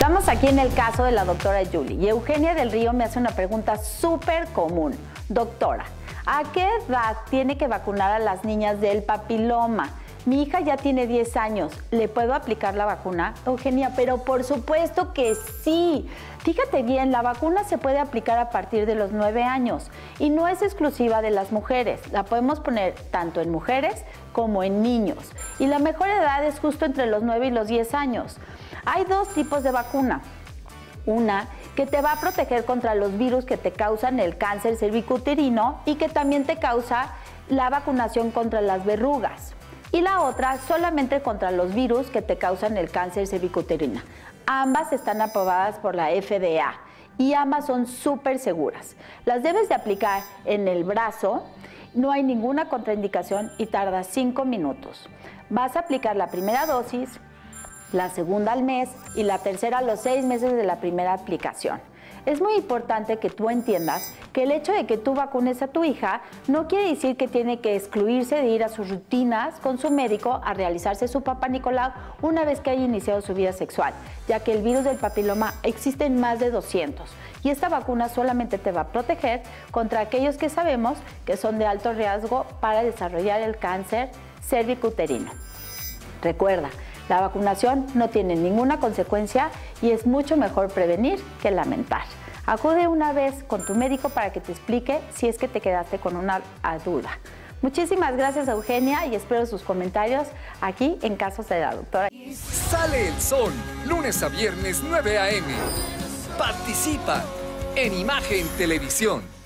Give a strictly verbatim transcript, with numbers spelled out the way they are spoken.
Estamos aquí en el caso de la doctora Julie y Eugenia del Río me hace una pregunta súper común. Doctora, ¿a qué edad tiene que vacunar a las niñas del papiloma? Mi hija ya tiene diez años, ¿le puedo aplicar la vacuna? Eugenia, pero por supuesto que sí. Fíjate bien, la vacuna se puede aplicar a partir de los nueve años y no es exclusiva de las mujeres. La podemos poner tanto en mujeres como en niños. Y la mejor edad es justo entre los nueve y los diez años. Hay dos tipos de vacuna. Una que te va a proteger contra los virus que te causan el cáncer cervicuterino y que también te causa la vacunación contra las verrugas. Y la otra solamente contra los virus que te causan el cáncer cervicuterino. Ambas están aprobadas por la F D A y ambas son súper seguras. Las debes de aplicar en el brazo, no hay ninguna contraindicación y tarda cinco minutos. Vas a aplicar la primera dosis, la segunda al mes y la tercera a los seis meses de la primera aplicación. Es muy importante que tú entiendas que el hecho de que tú vacunes a tu hija no quiere decir que tiene que excluirse de ir a sus rutinas con su médico a realizarse su Papá Nicolau una vez que haya iniciado su vida sexual, ya que el virus del papiloma existe en más de doscientos y esta vacuna solamente te va a proteger contra aquellos que sabemos que son de alto riesgo para desarrollar el cáncer cervicuterino. Recuerda, la vacunación no tiene ninguna consecuencia y es mucho mejor prevenir que lamentar. Acude una vez con tu médico para que te explique si es que te quedaste con una duda. Muchísimas gracias, Eugenia, y espero sus comentarios aquí en Casos de la Doctora. Sale el sol, lunes a viernes nueve a eme Participa en Imagen Televisión.